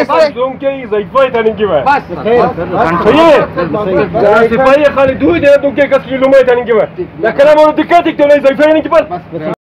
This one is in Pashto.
دونکي ضعیفای تنگی و بس سپاهی خالی دوی ده دونکي کس کی لومای تنگی و دا کلام اون دقت یک تو نه ضعیفای نه کی